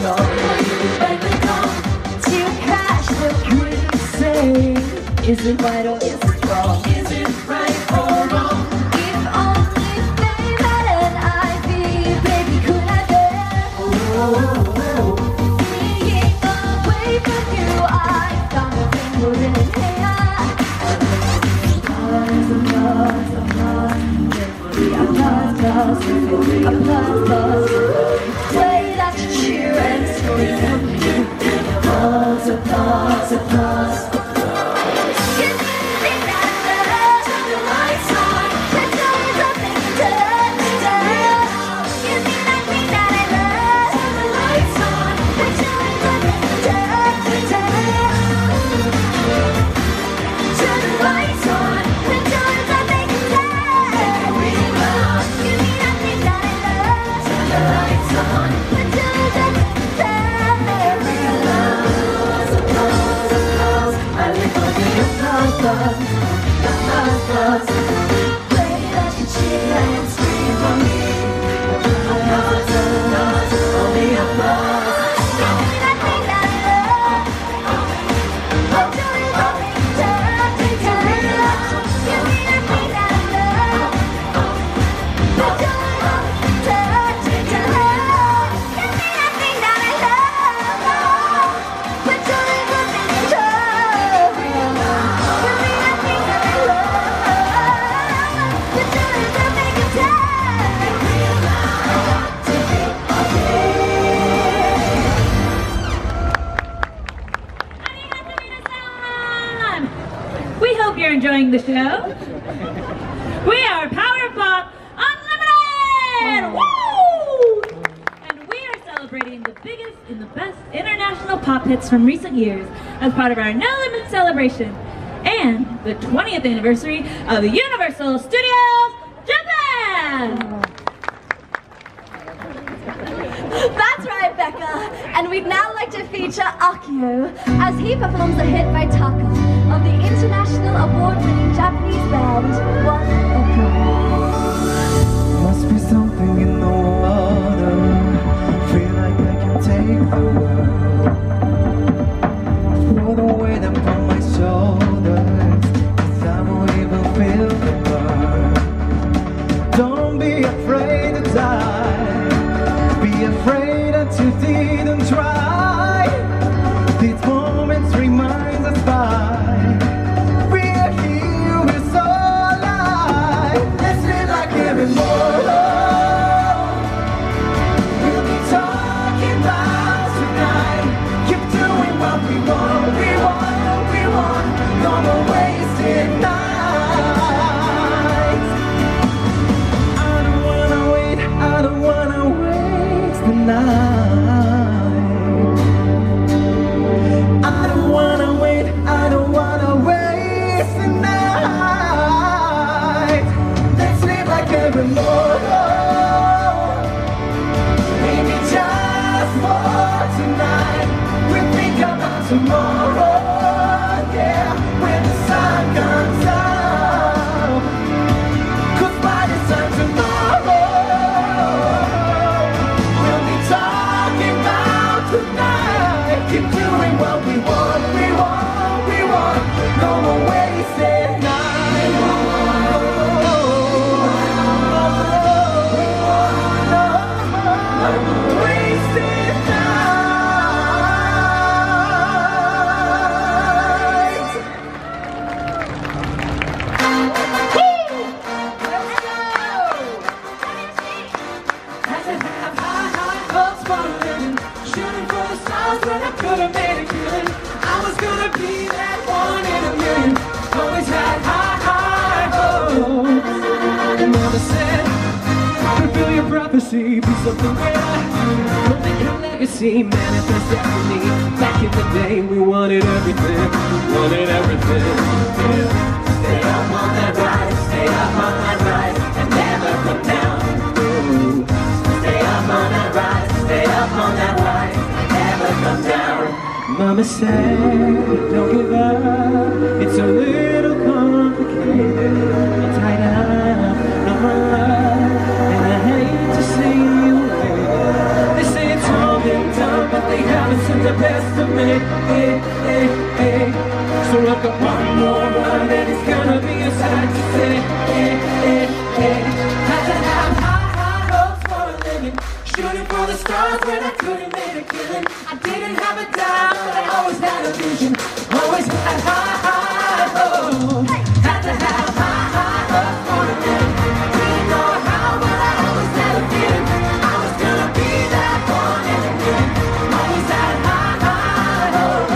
Is it right or is it wrong? Is it right or wrong? If only they had an idea, baby, could I bear? Being away from you, I found a finger in here. Applause, applause, applause. Therefore, applause. Play that cheer and scream. Applause, applause, applause. You're enjoying the show. We are Power Pop Unlimited! Woo! And we are celebrating the biggest and the best international pop hits from recent years as part of our No Limit celebration and the 20th anniversary of the Universal Studios Japan! That's right, Becca. And we'd now like to feature Akio as he performs the hit by Taka of the international award-winning Japanese band One Ok. Must be something in the water. Feel like I can take the world. Throw the weight upon my shoulders, 'cause I won't even feel the burn. Don't be afraid to die. Be afraid that you didn't try. These moments remind us why. Tomorrow, yeah, when the sun comes out. 'Cause by this time tomorrow, we'll be talking about tonight. Keep doing what we want, we want, we want. No more wasted night. No more wasted night. Be something greater, don't make a legacy, manifest destiny. Back in the day, we wanted everything, yeah. Stay up on that rise, stay up on that rise, and never come down. Ooh. Stay up on that rise, stay up on that rise, and never come down. Mama said, don't give up, it's a little complicated. You're tied up, no more love, and I hate to see you later. They say it's all been done, but haven't seen the best of me. So I've got one more run and it's gonna be a sight to see. Had to have high hopes for a living, shooting for the stars when I couldn't make a killing. I didn't have a dime, but I always had a vision, always had high hopes. Had to have high hopes for a living, didn't know how, but I always had a feeling I was gonna be that one in a million. Always had high hopes.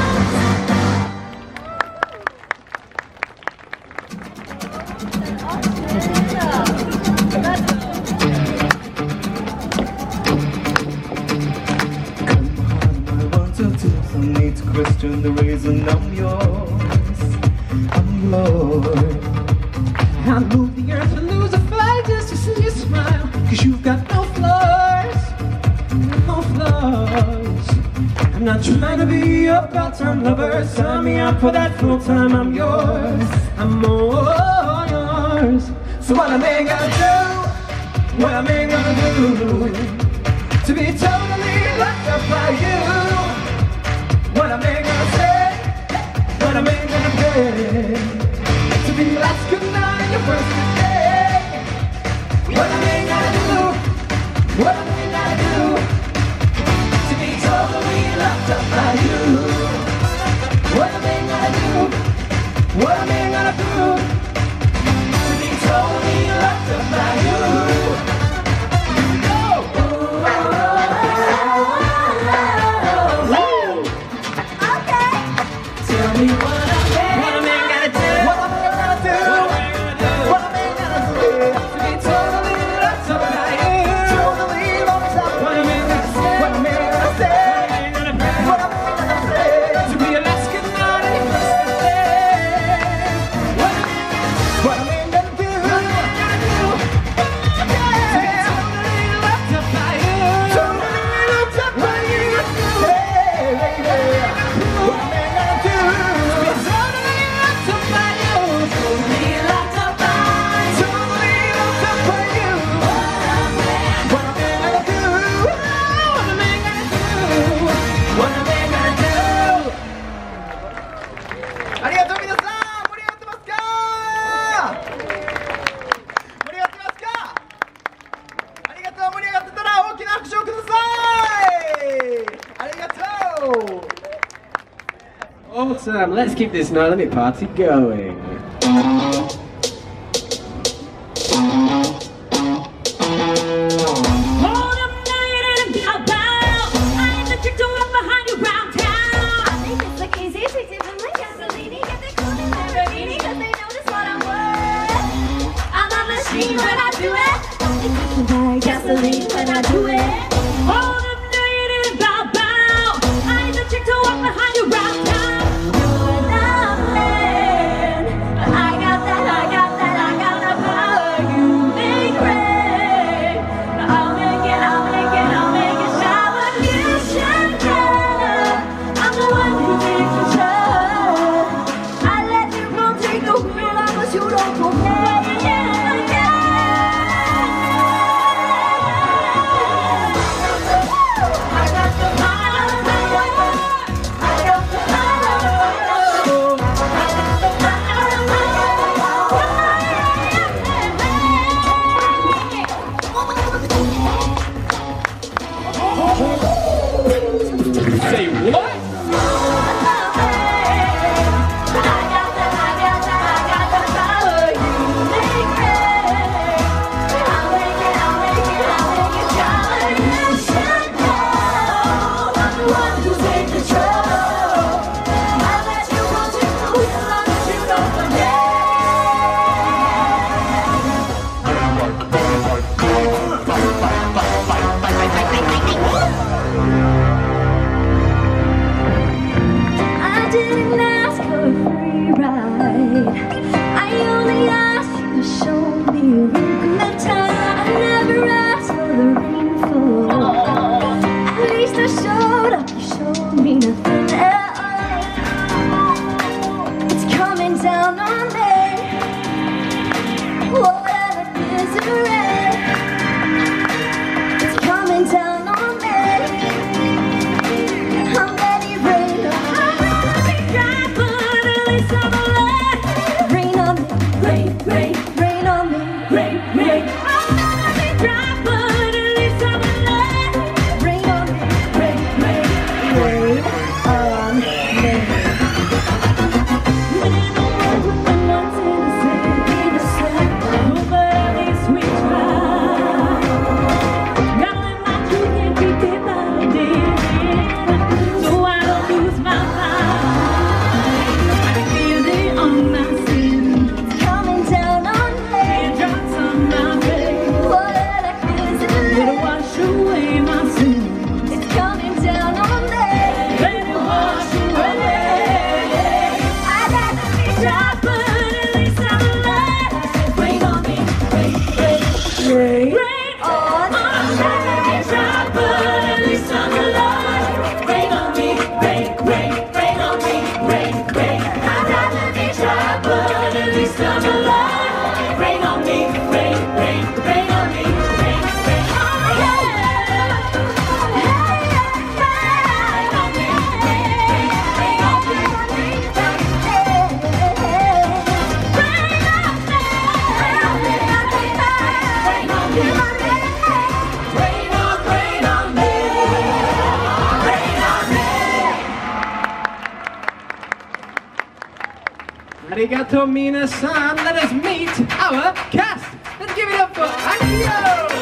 No need to question the reason I'm yours. I'm yours. I move the earth and lose a fight just to see you smile, 'cause you've got no flaws, no flaws. I'm not trying to be your part-time lover, sign me up for that full-time. I'm yours, I'm all yours. So what am I gonna do? What am I gonna do to be totally locked up by you? What am I gonna say? What am I gonna pay to be last good night your first day? What am I gonna do? What am I gonna do to be totally locked up by you? What am I gonna do? What am I gonna do to be totally locked up by you? Awesome, let's keep this No Limit party going. Gasoline when I do it. Hold up, no, you didn't bow, bow. I ain't the chick to walk behind you round town. You're not man. I got that power. You make rain. I'll make it shower. You should know. I'm the one who takes control. I let you run, take the wheel, long as you don't complain. Say what? Arigato minasan. Let us meet our cast. Let's give it up for Akio.